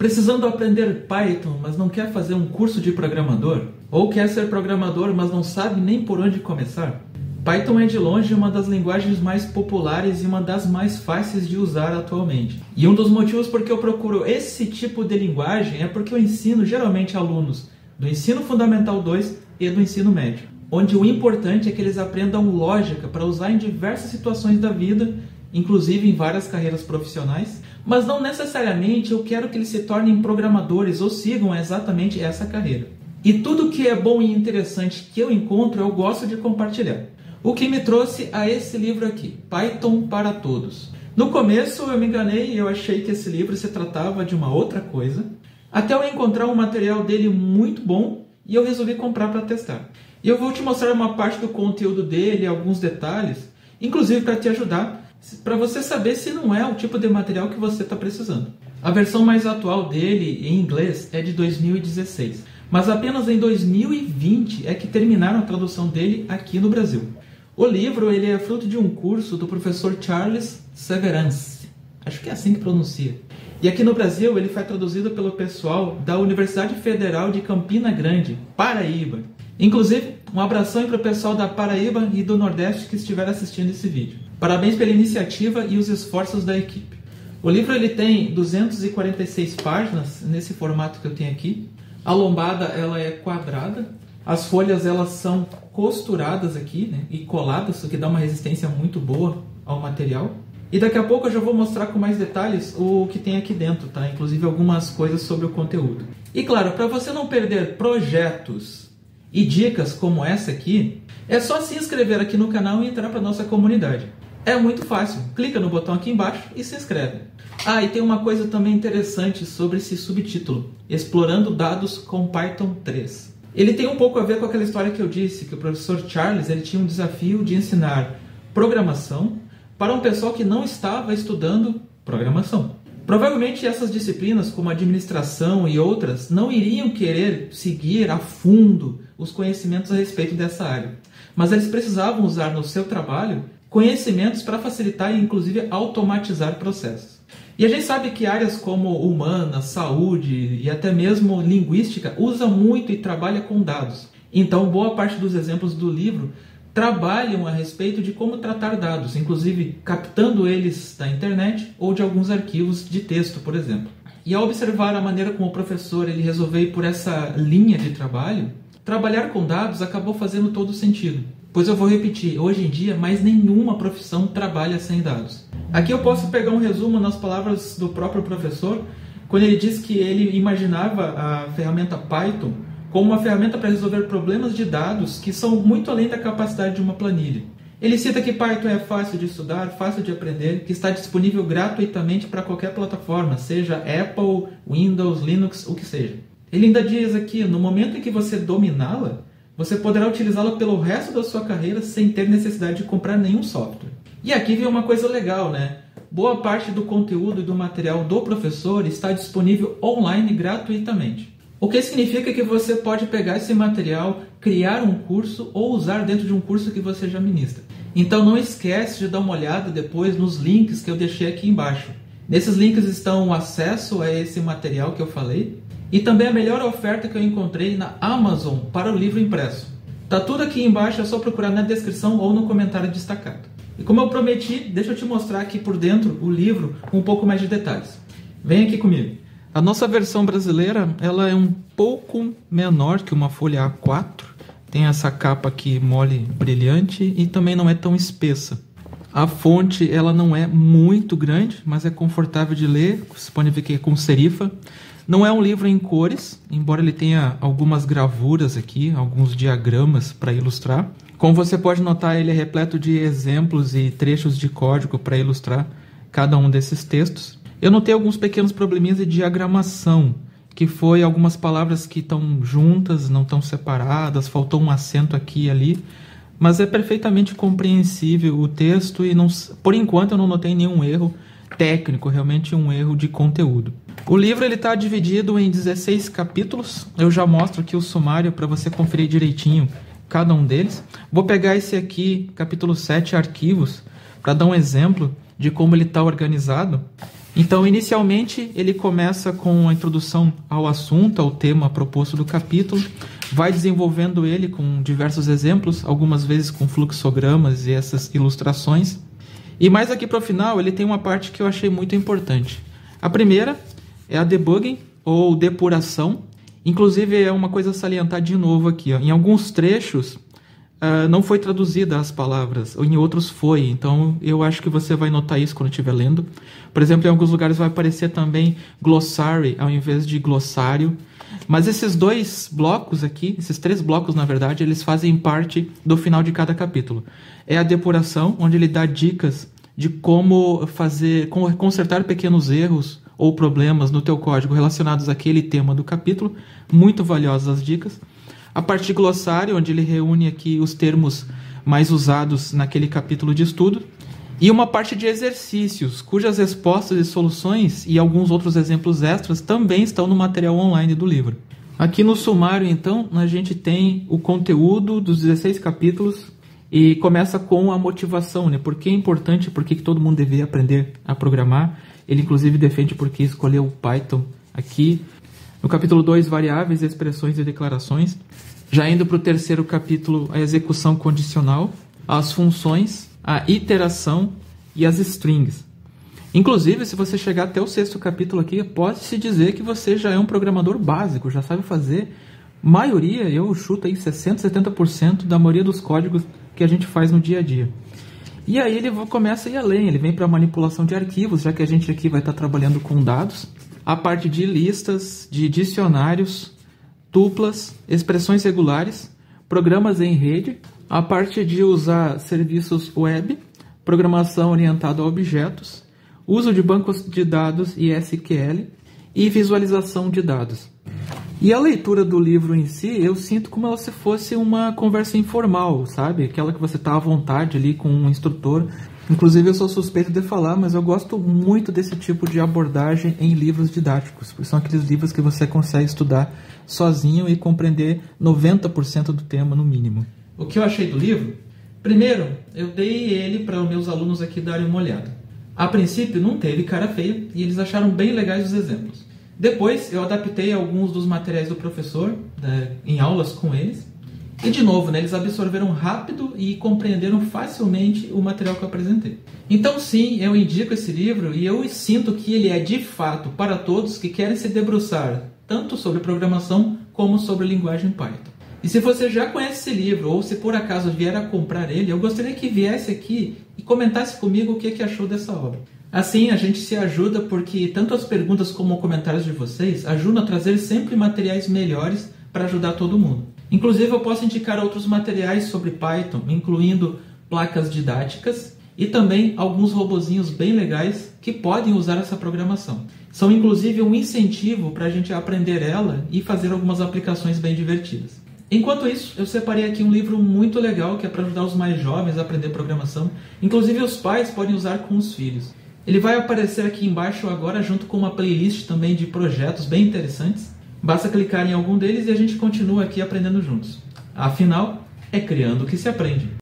Precisando aprender Python, mas não quer fazer um curso de programador? Ou quer ser programador, mas não sabe nem por onde começar? Python é de longe uma das linguagens mais populares e uma das mais fáceis de usar atualmente. E um dos motivos por que eu procuro esse tipo de linguagem é porque eu ensino geralmente alunos do Ensino Fundamental 2 e do Ensino Médio, onde o importante é que eles aprendam lógica para usar em diversas situações da vida, inclusive em várias carreiras profissionais, mas não necessariamente eu quero que eles se tornem programadores ou sigam exatamente essa carreira. E tudo que é bom e interessante que eu encontro, eu gosto de compartilhar. O que me trouxe a esse livro aqui, Python para Todos. No começo eu me enganei e eu achei que esse livro se tratava de uma outra coisa, até eu encontrar um material dele muito bom e eu resolvi comprar para testar. E eu vou te mostrar uma parte do conteúdo dele, alguns detalhes, inclusive para te ajudar, para você saber se não é o tipo de material que você está precisando. A versão mais atual dele, em inglês, é de 2016, mas apenas em 2020 é que terminaram a tradução dele aqui no Brasil. O livro ele é fruto de um curso do professor Charles Severance, acho que é assim que pronuncia. E aqui no Brasil ele foi traduzido pelo pessoal da Universidade Federal de Campina Grande, Paraíba. Inclusive, um abração para o pessoal da Paraíba e do Nordeste que estiver assistindo esse vídeo. Parabéns pela iniciativa e os esforços da equipe. O livro ele tem 246 páginas, nesse formato que eu tenho aqui. A lombada ela é quadrada, as folhas elas são costuradas aqui, né, e coladas, o que dá uma resistência muito boa ao material. E daqui a pouco eu já vou mostrar com mais detalhes o que tem aqui dentro, tá? Inclusive algumas coisas sobre o conteúdo. E claro, para você não perder projetos e dicas como essa aqui, é só se inscrever aqui no canal e entrar para nossa comunidade. É muito fácil, clica no botão aqui embaixo e se inscreve. Ah, e tem uma coisa também interessante sobre esse subtítulo, Explorando Dados com Python 3. Ele tem um pouco a ver com aquela história que eu disse, que o professor Charles ele tinha um desafio de ensinar programação para um pessoal que não estava estudando programação. Provavelmente essas disciplinas, como administração e outras, não iriam querer seguir a fundo os conhecimentos a respeito dessa área. Mas eles precisavam usar no seu trabalho conhecimentos para facilitar e inclusive automatizar processos. E a gente sabe que áreas como humanas, saúde e até mesmo linguística usam muito e trabalha com dados. Então, boa parte dos exemplos do livro trabalham a respeito de como tratar dados, inclusive captando eles da internet ou de alguns arquivos de texto, por exemplo. E ao observar a maneira como o professor ele resolveu ir por essa linha de trabalho, trabalhar com dados acabou fazendo todo sentido. Pois eu vou repetir, hoje em dia mais nenhuma profissão trabalha sem dados. Aqui eu posso pegar um resumo nas palavras do próprio professor, quando ele diz que ele imaginava a ferramenta Python como uma ferramenta para resolver problemas de dados que são muito além da capacidade de uma planilha. Ele cita que Python é fácil de estudar, fácil de aprender, que está disponível gratuitamente para qualquer plataforma, seja Apple, Windows, Linux, o que seja. Ele ainda diz aqui, no momento em que você dominá-la, você poderá utilizá-la pelo resto da sua carreira sem ter necessidade de comprar nenhum software. E aqui vem uma coisa legal, né? Boa parte do conteúdo e do material do professor está disponível online gratuitamente. O que significa que você pode pegar esse material, criar um curso ou usar dentro de um curso que você já ministra. Então não esquece de dar uma olhada depois nos links que eu deixei aqui embaixo. Nesses links estão o acesso a esse material que eu falei, e também a melhor oferta que eu encontrei na Amazon para o livro impresso. Tá tudo aqui embaixo, é só procurar na descrição ou no comentário destacado. E como eu prometi, deixa eu te mostrar aqui por dentro o livro com um pouco mais de detalhes. Vem aqui comigo. A nossa versão brasileira ela é um pouco menor que uma folha A4. Tem essa capa aqui mole, brilhante e também não é tão espessa. A fonte ela não é muito grande, mas é confortável de ler. Você pode ver que é com serifa. Não é um livro em cores, embora ele tenha algumas gravuras aqui, alguns diagramas para ilustrar. Como você pode notar, ele é repleto de exemplos e trechos de código para ilustrar cada um desses textos. Eu notei alguns pequenos probleminhas de diagramação, que foi algumas palavras que estão juntas, não estão separadas, faltou um acento aqui e ali, mas é perfeitamente compreensível o texto e não, por enquanto eu não notei nenhum erro técnico, realmente um erro de conteúdo. O livro está dividido em 16 capítulos, eu já mostro aqui o sumário para você conferir direitinho cada um deles. Vou pegar esse aqui, capítulo 7, arquivos, para dar um exemplo de como ele está organizado. Então, inicialmente, ele começa com a introdução ao assunto, ao tema proposto do capítulo, vai desenvolvendo ele com diversos exemplos, algumas vezes com fluxogramas e essas ilustrações. E mais aqui para o final, ele tem uma parte que eu achei muito importante. A primeira é a debugging, ou depuração. Inclusive, é uma coisa a salientar de novo aqui, ó. Em alguns trechos, não foi traduzida as palavras, ou em outros foi, então eu acho que você vai notar isso quando estiver lendo. Por exemplo, em alguns lugares vai aparecer também glossary ao invés de glossário. Mas esses dois blocos aqui, esses 3 blocos na verdade, eles fazem parte do final de cada capítulo. É a depuração, onde ele dá dicas de como consertar pequenos erros ou problemas no teu código relacionados àquele tema do capítulo. Muito valiosas as dicas. A parte de glossário, onde ele reúne aqui os termos mais usados naquele capítulo de estudo. E uma parte de exercícios, cujas respostas e soluções e alguns outros exemplos extras também estão no material online do livro. Aqui no sumário, então, a gente tem o conteúdo dos 16 capítulos e começa com a motivação, né? Por que é importante, por que todo mundo deveria aprender a programar. Ele, inclusive, defende por que escolheu o Python aqui. No capítulo 2, variáveis, expressões e declarações. Já indo para o terceiro capítulo, a execução condicional, as funções, a iteração e as strings. Inclusive, se você chegar até o 6º capítulo aqui, pode-se dizer que você já é um programador básico, já sabe fazer maioria, eu chuto aí 60%, 70% da maioria dos códigos que a gente faz no dia a dia. E aí ele começa a ir além, ele vem para a manipulação de arquivos, já que a gente aqui vai estar trabalhando com dados. A parte de listas, de dicionários, tuplas, expressões regulares, programas em rede, a parte de usar serviços web, programação orientada a objetos, uso de bancos de dados e SQL e visualização de dados. E a leitura do livro em si, eu sinto como se fosse uma conversa informal, sabe? Aquela que você está à vontade ali com um instrutor. Inclusive eu sou suspeito de falar, mas eu gosto muito desse tipo de abordagem em livros didáticos, porque são aqueles livros que você consegue estudar sozinho e compreender 90% do tema no mínimo. O que eu achei do livro? Primeiro, eu dei ele para os meus alunos aqui darem uma olhada. A princípio não teve cara feia e eles acharam bem legais os exemplos. Depois eu adaptei alguns dos materiais do professor em aulas com eles. E de novo, né, eles absorveram rápido e compreenderam facilmente o material que eu apresentei. Então sim, eu indico esse livro e eu sinto que ele é de fato para todos que querem se debruçar tanto sobre programação como sobre linguagem Python. E se você já conhece esse livro ou se por acaso vier a comprar ele, eu gostaria que viesse aqui e comentasse comigo o que achou dessa obra. Assim a gente se ajuda porque tanto as perguntas como os comentários de vocês ajudam a trazer sempre materiais melhores para ajudar todo mundo. Inclusive eu posso indicar outros materiais sobre Python, incluindo placas didáticas e também alguns robozinhos bem legais que podem usar essa programação. São inclusive um incentivo para a gente aprender ela e fazer algumas aplicações bem divertidas. Enquanto isso, eu separei aqui um livro muito legal que é para ajudar os mais jovens a aprender programação. Inclusive os pais podem usar com os filhos. Ele vai aparecer aqui embaixo agora junto com uma playlist também de projetos bem interessantes. Basta clicar em algum deles e a gente continua aqui aprendendo juntos. Afinal, é criando que se aprende.